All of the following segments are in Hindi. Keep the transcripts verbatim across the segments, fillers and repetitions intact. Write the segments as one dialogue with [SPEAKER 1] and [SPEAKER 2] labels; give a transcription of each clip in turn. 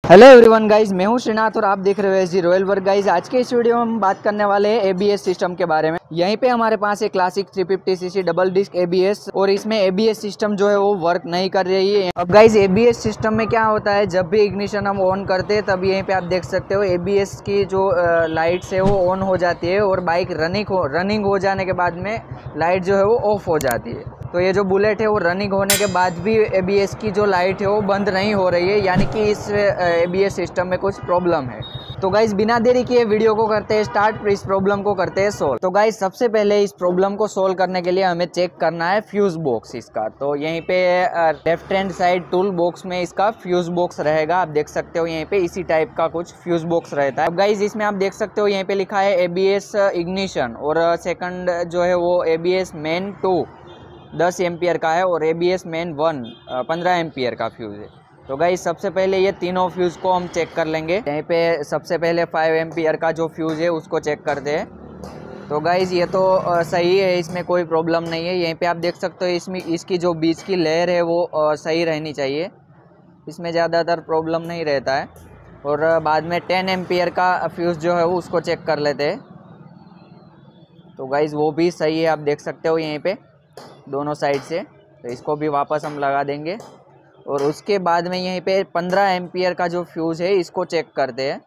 [SPEAKER 1] हेलो एवरीवन गाइज, मैं हूं श्रीनाथ और आप देख रहे हो S G royal work. Guys आज के इस वीडियो में हम बात करने वाले हैं एबीएस सिस्टम के बारे में। यहीं पे हमारे पास एक classic three fifty CC double disc ABS और इसमें एबीएस सिस्टम जो है वो वर्क नहीं कर रही है। अब गाइज एबीएस सिस्टम में क्या होता है, जब भी इग्निशन हम ऑन करते हैं तब यहीं पे आप देख सकते हो एबीएस की जो लाइट्स है वो ऑन हो जाती है और बाइक रनिंग हो रनिंग हो जाने के बाद में लाइट जो है वो ऑफ हो जाती है। तो ये जो बुलेट है वो रनिंग होने के बाद भी एबीएस की जो लाइट है वो बंद नहीं हो रही है, यानी कि इस एबीएस सिस्टम में कुछ प्रॉब्लम है। तो गाइज बिना देरी किए वीडियो को करते हैं स्टार्ट, इस प्रॉब्लम को करते हैं सोल्व। तो गाइज सबसे पहले इस प्रॉब्लम को सोल्व करने के लिए हमें चेक करना है फ्यूज बॉक्स इसका। तो यहीं पे left hand side tool box में इसका फ्यूज बॉक्स रहेगा। आप देख सकते हो यहीं पे इसी टाइप का कुछ फ्यूज बॉक्स रहता है। अब गाइज इसमें आप देख सकते हो यहीं पे लिखा है एबीएस इग्निशन और सेकंड जो है वो एबीएस मेन टू दस एम्पियर का है और एबीएस मेन वन पंद्रह एम्पियर का फ्यूज़ है। तो गाइस सबसे पहले ये तीनों फ्यूज़ को हम चेक कर लेंगे। यहीं पे सबसे पहले फाइव एम्पियर का जो फ्यूज़ है उसको चेक करते हैं। तो गाइस ये तो आ, सही है, इसमें कोई प्रॉब्लम नहीं है। यहीं पे आप देख सकते हो इसमें इसकी जो बीच की लेयर है वो आ, सही रहनी चाहिए, इसमें ज़्यादातर प्रॉब्लम नहीं रहता है। और आ, बाद में टेन एम्पियर का फ्यूज़ जो है वो उसको चेक कर लेते हैं। तो गाइस वो भी सही है, आप देख सकते हो यहीं पे दोनों साइड से। तो इसको भी वापस हम लगा देंगे और उसके बाद में यहीं पे पंद्रह एम्पियर का जो फ्यूज़ है इसको चेक करते हैं।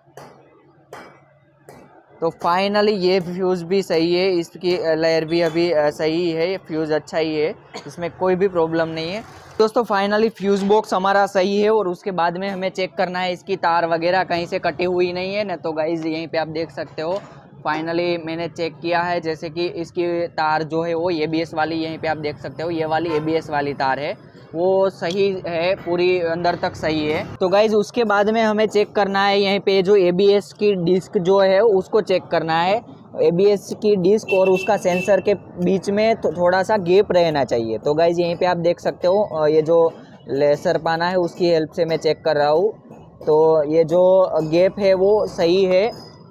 [SPEAKER 1] तो फाइनली ये फ्यूज़ भी सही है, इसकी लेयर भी अभी सही है, फ्यूज़ अच्छा ही है, इसमें कोई भी प्रॉब्लम नहीं है। दोस्तों फाइनली फ्यूज़ बॉक्स हमारा सही है और उसके बाद में हमें चेक करना है इसकी तार वगैरह कहीं से कटी हुई नहीं है ना। तो गाइज़ यहीं पे आप देख सकते हो फाइनली मैंने चेक किया है, जैसे कि इसकी तार जो है वो एबीएस वाली, यहीं पे आप देख सकते हो ये वाली एबीएस वाली तार है वो सही है, पूरी अंदर तक सही है। तो गाइज उसके बाद में हमें चेक करना है यहीं पे जो एबीएस की डिस्क जो है उसको चेक करना है। एबीएस की डिस्क और उसका सेंसर के बीच में तो थोड़ा सा गैप रहना चाहिए। तो गाइज यहीं पे आप देख सकते हो ये जो लेसर पाना है उसकी हेल्प से मैं चेक कर रहा हूँ। तो ये जो गैप है वो सही है।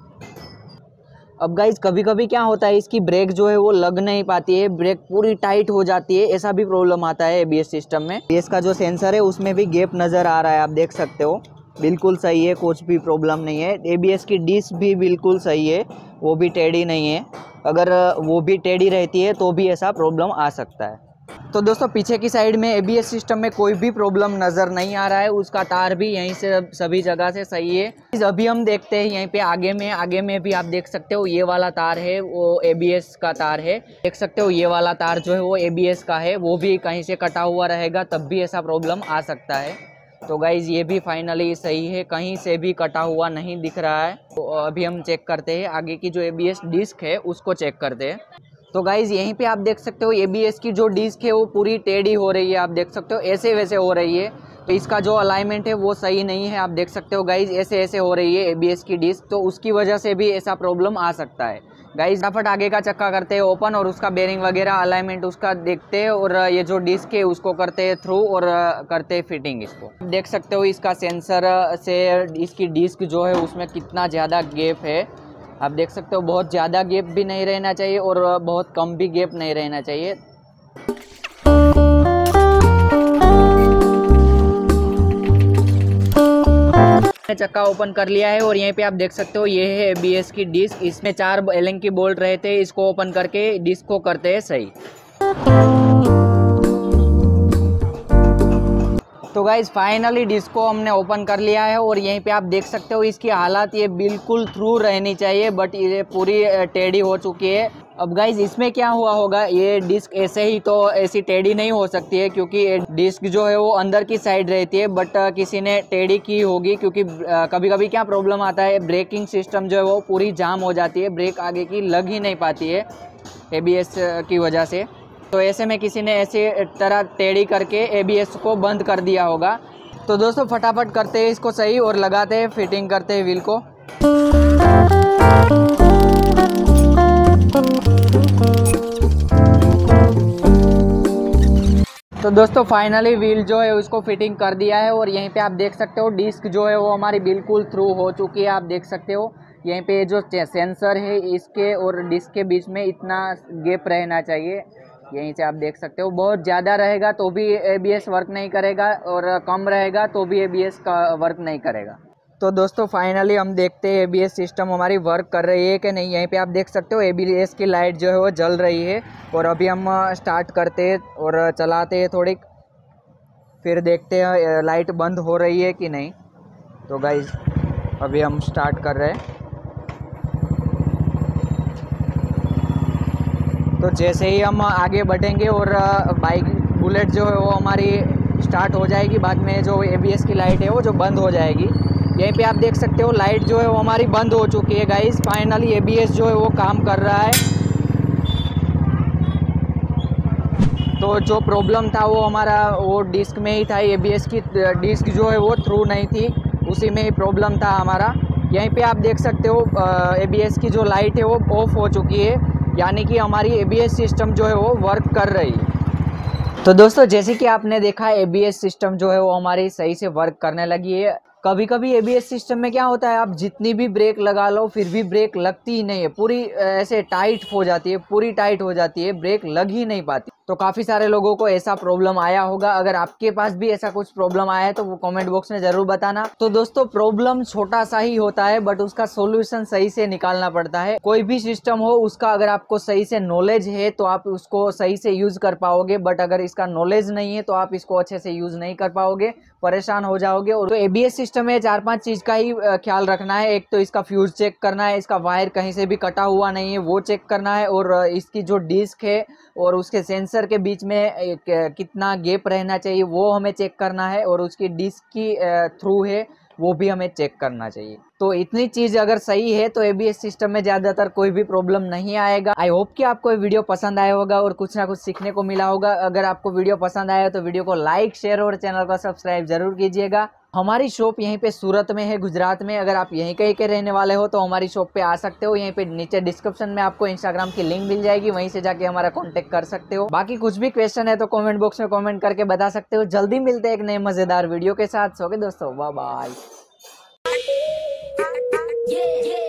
[SPEAKER 1] अब गाइज कभी कभी क्या होता है इसकी ब्रेक जो है वो लग नहीं पाती है, ब्रेक पूरी टाइट हो जाती है, ऐसा भी प्रॉब्लम आता है एबीएस सिस्टम में। एबीएस का जो सेंसर है उसमें भी गैप नज़र आ रहा है, आप देख सकते हो बिल्कुल सही है, कुछ भी प्रॉब्लम नहीं है। एबीएस की डिस्क भी बिल्कुल सही है, वो भी टेढ़ी नहीं है। अगर वो भी टेढ़ी रहती है तो भी ऐसा प्रॉब्लम आ सकता है। तो दोस्तों पीछे की साइड में एबीएस सिस्टम में कोई भी प्रॉब्लम नज़र नहीं आ रहा है, उसका तार भी यहीं से सभी जगह से सही है। अभी हम देखते हैं यहीं पे आगे में आगे में भी आप देख सकते हो ये वाला तार है वो एबीएस का तार है, देख सकते हो ये वाला तार जो है वो एबीएस का है, वो भी कहीं से कटा हुआ रहेगा तब भी ऐसा प्रॉब्लम आ सकता है। तो गाइज ये भी फाइनली सही है, कहीं से भी कटा हुआ नहीं दिख रहा है। तो अभी हम चेक करते हैं आगे की जो एबीएस डिस्क है उसको चेक करते हैं। तो गाइज यहीं पे आप देख सकते हो एबीएस की जो डिस्क है वो पूरी टेढ़ी हो रही है, आप देख सकते हो ऐसे वैसे हो रही है। तो इसका जो अलाइनमेंट है वो सही नहीं है, आप देख सकते हो गाइज ऐसे ऐसे हो रही है एबीएस की डिस्क, तो उसकी वजह से भी ऐसा प्रॉब्लम आ सकता है। गाइज फटाफट आगे का चक्का करते हैं ओपन और उसका बेरिंग वगैरह अलाइनमेंट उसका देखते हैं और ये जो डिस्क है उसको करते हैं थ्रू और करते हैं फिटिंग इसको। देख सकते हो इसका सेंसर से इसकी डिस्क जो है उसमें कितना ज़्यादा गैप है, आप देख सकते हो बहुत ज़्यादा गैप भी नहीं रहना चाहिए और बहुत कम भी गैप नहीं रहना चाहिए। मैंने चक्का ओपन कर लिया है और यहीं पे आप देख सकते हो ये है एबीएस की डिस्क, इसमें चार एलन की बोल्ट रहते हैं, इसको ओपन करके डिस्क को करते हैं सही। तो गाइज फाइनली डिस्क को हमने ओपन कर लिया है और यहीं पे आप देख सकते हो इसकी हालत ये बिल्कुल थ्रू रहनी चाहिए, बट ये पूरी टेढ़ी हो चुकी है। अब गाइज इसमें क्या हुआ होगा, ये डिस्क ऐसे ही तो ऐसी टेढ़ी नहीं हो सकती है क्योंकि डिस्क जो है वो अंदर की साइड रहती है, बट किसी ने टेढ़ी की होगी क्योंकि कभी कभी क्या प्रॉब्लम आता है ब्रेकिंग सिस्टम जो है वो पूरी जाम हो जाती है, ब्रेक आगे की लग ही नहीं पाती है एबीएस की वजह से। तो ऐसे में किसी ने ऐसे तरह टेढ़ी करके एबीएस को बंद कर दिया होगा। तो दोस्तों फटाफट करते हैं इसको सही और लगाते हैं फिटिंग करते हैं व्हील को। तो दोस्तों फाइनली व्हील जो है उसको फिटिंग कर दिया है और यहीं पे आप देख सकते हो डिस्क जो है वो हमारी बिल्कुल थ्रू हो चुकी है, आप देख सकते हो यहीं पे जो सेंसर है इसके और डिस्क के बीच में इतना गैप रहना चाहिए, यहीं से आप देख सकते हो। बहुत ज़्यादा रहेगा तो भी एबीएस वर्क नहीं करेगा और कम रहेगा तो भी एबीएस का वर्क नहीं करेगा। तो दोस्तों फाइनली हम देखते हैं एबीएस सिस्टम हमारी वर्क कर रही है कि नहीं। यहीं पे आप देख सकते हो एबीएस की लाइट जो है वो जल रही है। और अभी हम स्टार्ट करते हैं और चलाते हैं थोड़ी, फिर देखते हैं लाइट बंद हो रही है कि नहीं। तो गाइज अभी हम स्टार्ट कर रहे हैं। तो जैसे ही हम आगे बढ़ेंगे और बाइक बुलेट जो है वो हमारी स्टार्ट हो जाएगी, बाद में जो एबीएस की लाइट है वो जो बंद हो जाएगी। यहीं पे आप देख सकते हो लाइट जो है वो हमारी बंद हो चुकी है गाइस। फाइनली एबीएस जो है वो काम कर रहा है। तो जो प्रॉब्लम था वो हमारा वो डिस्क में ही था, एबीएस की डिस्क जो है वो थ्रू नहीं थी, उसी में ही प्रॉब्लम था हमारा। यहीं पे आप देख सकते हो एबीएस की जो लाइट है वो ऑफ हो चुकी है, यानी कि हमारी एबीएस सिस्टम जो है वो वर्क कर रही है। तो दोस्तों जैसे कि आपने देखा एबीएस सिस्टम जो है वो हमारी सही से वर्क करने लगी है। कभी कभी एबीएस सिस्टम में क्या होता है, आप जितनी भी ब्रेक लगा लो फिर भी ब्रेक लगती ही नहीं है, पूरी ऐसे टाइट हो जाती है, पूरी टाइट हो जाती है, ब्रेक लग ही नहीं पाती। तो काफ़ी सारे लोगों को ऐसा प्रॉब्लम आया होगा। अगर आपके पास भी ऐसा कुछ प्रॉब्लम आया है तो वो कमेंट बॉक्स में ज़रूर बताना। तो दोस्तों प्रॉब्लम छोटा सा ही होता है, बट उसका सॉल्यूशन सही से निकालना पड़ता है। कोई भी सिस्टम हो उसका अगर आपको सही से नॉलेज है तो आप उसको सही से यूज़ कर पाओगे, बट अगर इसका नॉलेज नहीं है तो आप इसको अच्छे से यूज़ नहीं कर पाओगे, परेशान हो जाओगे। और तो एबीएस सिस्टम में चार पांच चीज़ का ही ख्याल रखना है। एक तो इसका फ्यूज चेक करना है, इसका वायर कहीं से भी कटा हुआ नहीं है वो चेक करना है, और इसकी जो डिस्क है और उसके सेंसर के बीच में कितना गैप रहना चाहिए वो हमें चेक करना है, और उसकी डिस्क की थ्रू है वो भी हमें चेक करना चाहिए। तो इतनी चीज़ अगर सही है तो एबीएस सिस्टम में ज़्यादातर कोई भी प्रॉब्लम नहीं आएगा। आई होप कि आपको ये वीडियो पसंद आया होगा और कुछ ना कुछ सीखने को मिला होगा। अगर आपको वीडियो पसंद आया तो वीडियो को लाइक शेयर और चैनल को सब्सक्राइब जरूर कीजिएगा। हमारी शॉप यहीं पे सूरत में है, गुजरात में। अगर आप यहीं कहीं के रहने वाले हो तो हमारी शॉप पे आ सकते हो। यहीं पे नीचे डिस्क्रिप्शन में आपको इंस्टाग्राम की लिंक मिल जाएगी, वहीं से जाके हमारा कांटेक्ट कर सकते हो। बाकी कुछ भी क्वेश्चन है तो कमेंट बॉक्स में कमेंट करके बता सकते हो। जल्दी मिलते हैं एक नए मजेदार वीडियो के साथ। सो के दोस्तों बाय बाय। Yeah, yeah.